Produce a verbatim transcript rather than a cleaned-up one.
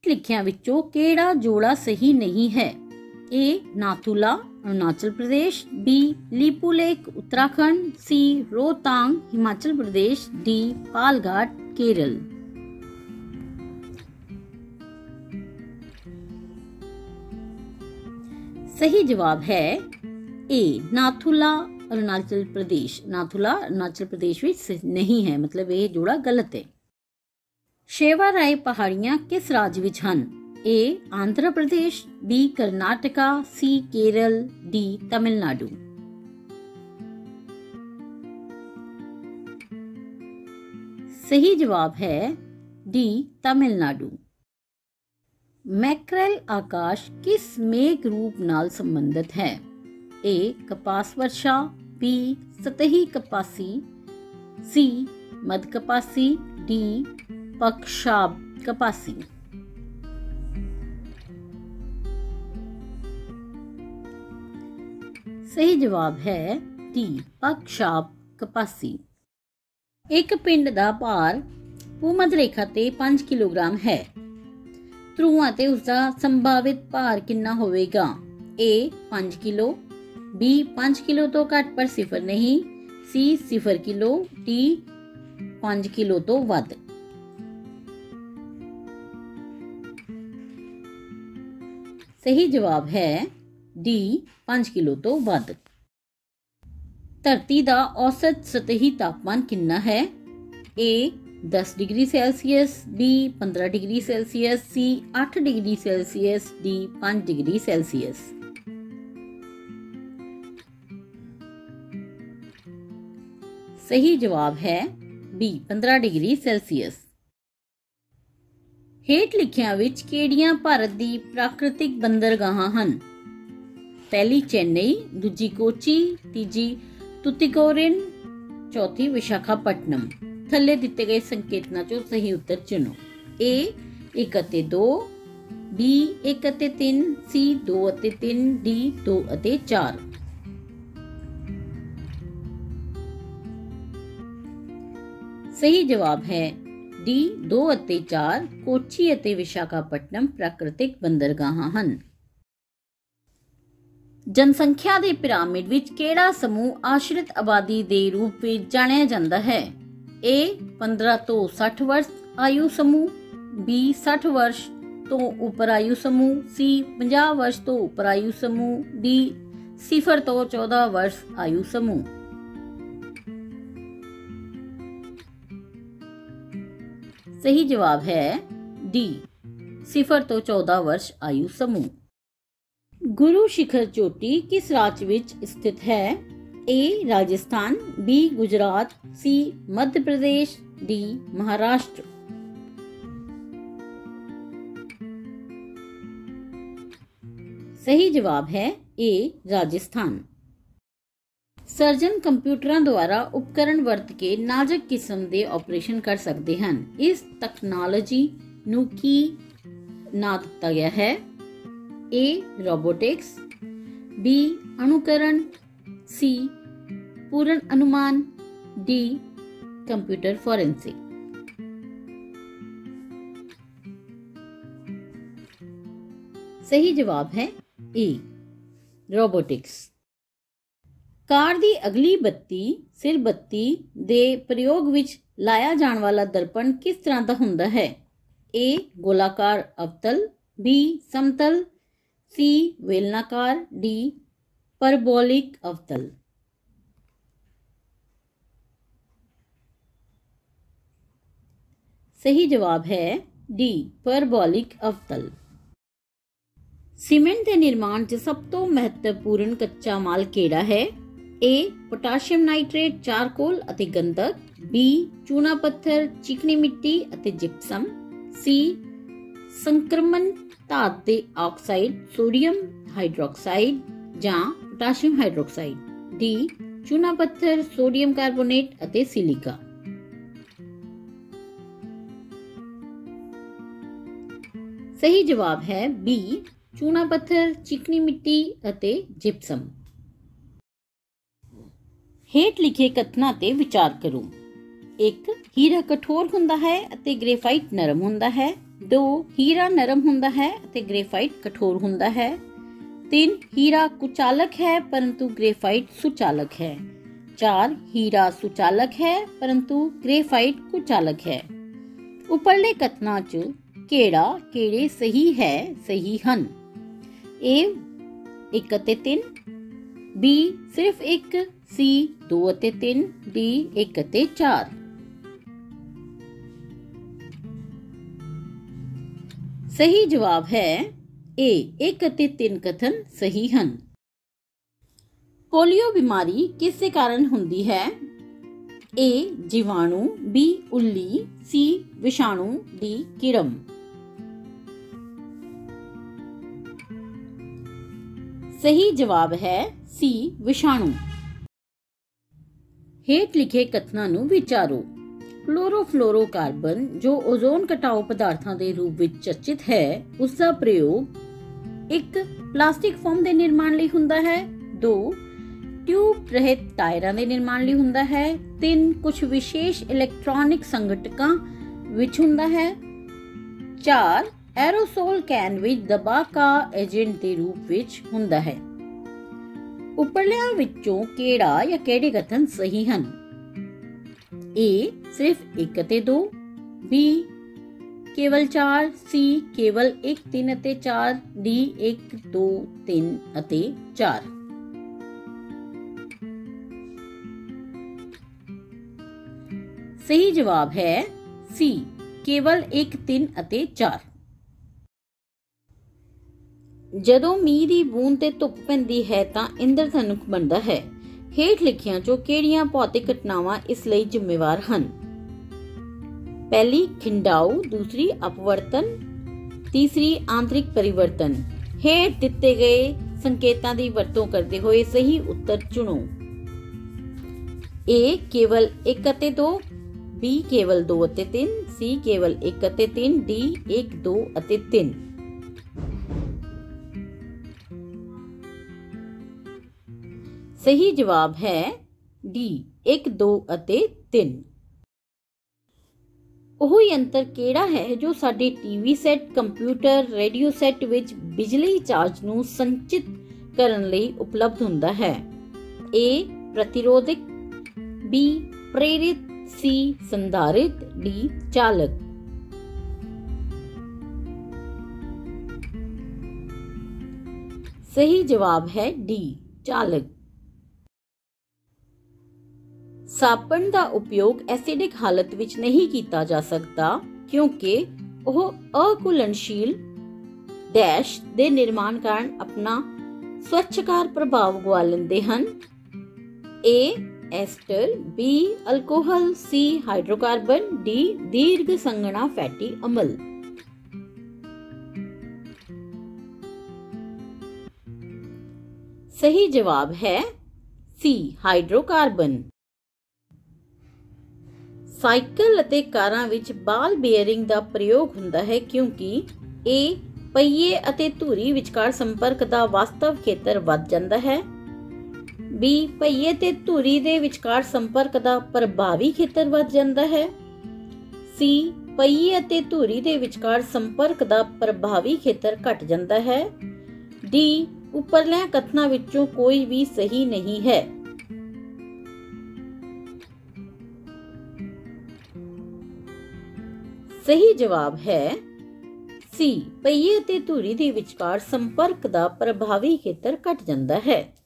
ਲਿਖਿਆਂ ਵਿੱਚੋਂ ਕਿਹੜਾ ਜੋੜਾ ਸਹੀ ਨਹੀਂ ਹੈ? A Nathu La Arunachal Pradesh, B Lipulekh Uttarakhand, C Rohtang Himachal Pradesh, D Palghat Kerala. सही जवाब है ए नाथुला अरुणाचल प्रदेश। नाथुला अरुणाचल प्रदेश में नहीं है, मतलब यह जोड़ा गलत है। शेवा राय पहाड़ियां किस राज्य विच हन? A Andhra Pradesh, B Karnataka, C Kerala, D Tamil Nadu. सही जवाब है डी तमिलनाडु। मैकरेल आकाश किस मेघ रूप नाल संबंधित है? ए कपास वर्षा, बी सतही कपासी, सी मध कपासी, डी पक्षाब कपासी। सही जवाब है डी पक्षाब कपासी। एक पिंड दा भार भूमध रेखा ते पांच किलोग्राम है। ध्रुवां ते उसका संभावित भार कितना होवेगा? ए पांच किलो, बी पांच किलो तो घट पर सिफर नहीं, सी सिफर किलो, डी पांच किलो तो वध। सही जवाब है डी पांच किलो तो वध। धरती दा औसत सतही तापमान कितना है? ए दस डिग्री सेल्सियस, बी पंद्रह डिग्री सेल्सियस, सी आठ डिग्री सेल्सियस, डी पांच डिग्री सेल्सियस। सही जवाब है बी पंद्रह डिग्री सेल्सियस। हेठ लिखियां विच किहड़ियां भारत दी प्राकृतिक बंदरगाहां हन? पहली चेन्नई, दूजी कोची, तीजी तुतिकोरिन, चौथी विशाखापट्टनम। थल्ले दिते गए संकेतां चों सही उत्तर चुनो। ए एक अते दो, बी एक अते तीन, सी दो अते तीन, डी दो अते चार। सही जवाब है डी दो अते चार। कोची अते विशाखापट्टनम प्राकृतिक बंदरगाहां हन। जनसंख्या दे पिरामिड विच केड़ा समूह आश्रित आबादी दे रूप विच जानिया जांदा है? ए पंद्रह तो साठ वर्ष आयु समूह, बी साठ वर्ष तो उपर आयु समूह, सी पचास वर्ष तो उपर आयु समूह, डी सिफर तो चौदह वर्ष आयु समूह। सही जवाब है डी सिफर तो चौदह वर्ष आयु समूह। गुरु शिखर चोटी किस राज्य विच स्थित है? A Rajasthan, B Gujarat, C Madhya Pradesh, D Maharashtra. सही जवाब है ए राजस्थान। सर्जन कंप्यूटरां द्वारा उपकरण वरत के नाजुक किस्म के ऑपरेशन कर सकते हैं। इस तकनोलॉजी नूं की नाम दिता गया है? ए रोबोटिक्स, बी अनुकरण, सी पूर्ण अनुमान, डी कंप्यूटर फॉरेंसिक। सही जवाब है ए रोबोटिक्स। कार दी अगली बत्ती सिर बत्ती दे प्रयोग विच लाया जाने वाला दर्पण किस तरह का हुंदा है? ए गोलाकार अवतल, बी समतल, सी वेलनाकार, डी परबोलिक अवतल। सही जवाब है डी परबोलिक अवतल। सीमेंट के निर्माण च सब तो महत्वपूर्ण कच्चा माल केड़ा है? ए पोटाशियम नाइट्रेट, चारकोल अते गंधक, बी चूना पत्थर, चिकनी मिट्टी अते जिप्सम, सी संक्रमण धात दे ऑक्साइड, सोडियम हाइड्रोक्साइड जां पोटाशियम हाइड्रोक्साइड, डी चूना पत्थर, सोडियम कार्बोनेट अते सिलिका। सही जवाब है बी चूना पत्थर, चिकनी मिट्टी अते जिप्सम। हेठ लिखे कथनां ते विचार करो। एक हीरा कठोर हुंदा है अते ग्रेफाइट नरम हुंदा है। दो हीरा नरम हुंदा है ते ग्रेफाइट कठोर हुंदा है। तीन हीरा कुचालक है परंतु ग्रेफाइट सुचालक है। चार हीरा सुचालक है परंतु ग्रेफाइट कुचालक है। उपरले कथनां च किहड़ा किहड़े सही है सही हन? ए एक अते तीन, बी सिर्फ एक, सी दो अते तीन, डी एक अते चार। सही जवाब है ए एक अते तीन कथन सही हन। पोलियो बीमारी किस दे कारण हुंदी है? ए जीवाणु, बी उल्ली, सी विषाणु, डी कीड़म। सही जवाब है सी विषाणु। हेठ लिखे कथनां नूं विचारो। क्लोरोफ्लोरोकार्बन जो ओजोन घटाओ पदार्थां दे रूप विच चर्चित है, उसका प्रयोग एक प्लास्टिक फोम दे निर्माण लई हुंदा है। दो ट्यूब रहित टायरां दे निर्माण लई हुंदा है। तीन कुछ विशेष इलैक्ट्रॉनिक संघटकां विच हुंदा है। चार एरोसोल कैन विच दबाव का एजेंट के रूप विच हुंदा है। उपरलियां विचों किहड़ा या किहड़े कथन सही हन? ए सिर्फ एक अते दो, बी केवल चार, सी केवल एक तीन अते चार, डी एक दो तीन अते चार। सही जवाब है सी केवल एक तीन अते चार। ਜਦੋਂ ਮੀਂਹ ਦੀ ਬੂੰਦ ਤੇ ਧੁੱਪ ਪੈਂਦੀ ਹੈ ਤਾਂ ਇੰਦਰਧਨੁਸ਼ ਬਣਦਾ ਹੈ। ਹੇਠ ਲਿਖਿਆਂ ਚੋਂ ਕਿਹੜੀਆਂ ਭੌਤਿਕ ਘਟਨਾਵਾਂ ਇਸ ਲਈ ਜ਼ਿੰਮੇਵਾਰ ਹਨ? ਪਹਿਲੀ ਖਿੰਡਾਓ, ਦੂਸਰੀ ਅਪਵਰਤਨ, ਤੀਸਰੀ ਆਂਤਰਿਕ ਪਰਿਵਰਤਨ। ਹੇਠ ਦਿੱਤੇ ਗਏ ਸੰਕੇਤਾਂ ਦੀ ਵਰਤੋਂ ਕਰਦੇ ਹੋਏ ਸਹੀ ਉੱਤਰ ਚੁਣੋ। ਏ ਕੇਵਲ ਇੱਕ ਅਤੇ ਦੋ, ਬੀ ਕੇਵਲ ਦੋ ਅਤੇ ਤਿੰਨ, ਸੀ ਕੇਵਲ ਇੱਕ ਅਤੇ ਤਿੰਨ, ਡੀ ਇੱਕ ਦੋ ਅਤੇ ਤਿੰਨ। सही जवाब है डी एक दो अते तीन। ਉਹ ਯੰਤਰ ਕਿਹੜਾ ਹੈ ਜੋ ਸਾਡੇ TV set, computer, radio set ਵਿੱਚ ਬਿਜਲੀ ਚਾਰਜ ਨੂੰ ਸੰਚਿਤ ਕਰਨ ਲਈ ਉਪਲਬਧ ਹੁੰਦਾ ਹੈ? ਏ ਪ੍ਰਤਿਰੋਧਕ, ਬੀ ਪ੍ਰੇਰਿਤ, ਸੀ ਸੰਧਾਰਿਤ, ਡੀ ਚਾਲਕ। सही जवाब है डी चालक। ਸਾਬਣ ਦਾ ਉਪਯੋਗ ਐਸਿਡਿਕ ਹਾਲਤ ਵਿੱਚ ਨਹੀਂ ਕੀਤਾ ਜਾ ਸਕਦਾ ਕਿਉਂਕਿ ਉਹ ਅਘੁਲਣਸ਼ੀਲ ਡੈਸ਼ ਦੇ ਨਿਰਮਾਣ ਕਾਰਨ ਆਪਣਾ ਸਵੱਛਕਾਰ ਪ੍ਰਭਾਵ ਗਵਾ ਲੈਂਦੇ ਹਨ। A ester, B alcohol, C hydrocarbon, D ਦੀਰਘ ਸੰਘਣਾ ਫੈਟੀ ਅਮਲ। सही जवाब है सी हाइड्रोकार्बन। ਸਾਈਕਲ ਅਤੇ ਕਾਰਾਂ ਵਿੱਚ ਬਾਲ ਬੀਅਰਿੰਗ ਦਾ ਪ੍ਰਯੋਗ ਹੁੰਦਾ ਹੈ ਕਿਉਂਕਿ ਇਹ ਪਹੀਏ ਅਤੇ ਧੁਰੀ ਵਿਚਕਾਰ ਸੰਪਰਕ ਦਾ ਵਾਸਤਵ ਖੇਤਰ ਵੱਧ ਜਾਂਦਾ ਹੈ। ਬੀ ਪਹੀਏ ਤੇ ਧੁਰੀ ਦੇ ਵਿਚਕਾਰ ਸੰਪਰਕ ਦਾ ਪ੍ਰਭਾਵੀ ਖੇਤਰ ਵੱਧ ਜਾਂਦਾ ਹੈ। ਸੀ ਪਹੀਏ ਅਤੇ ਧੁਰੀ ਦੇ ਵਿਚਕਾਰ ਸੰਪਰਕ ਦਾ ਪ੍ਰਭਾਵੀ ਖੇਤਰ ਘਟ ਜਾਂਦਾ ਹੈ। ਡੀ ਉੱਪਰਲਿਆਂ ਕਥਨਾਂ ਵਿੱਚੋਂ ਕੋਈ ਵੀ ਸਹੀ ਨਹੀਂ ਹੈ। ਸਹੀ ਜਵਾਬ ਹੈ ਸੀ ਪਹੀਏ ਤੇ ਧੁਰੀ ਦੇ ਵਿਚਕਾਰ ਸੰਪਰਕ ਦਾ ਪ੍ਰਭਾਵੀ ਖੇਤਰ ਘਟ ਜਾਂਦਾ ਹੈ।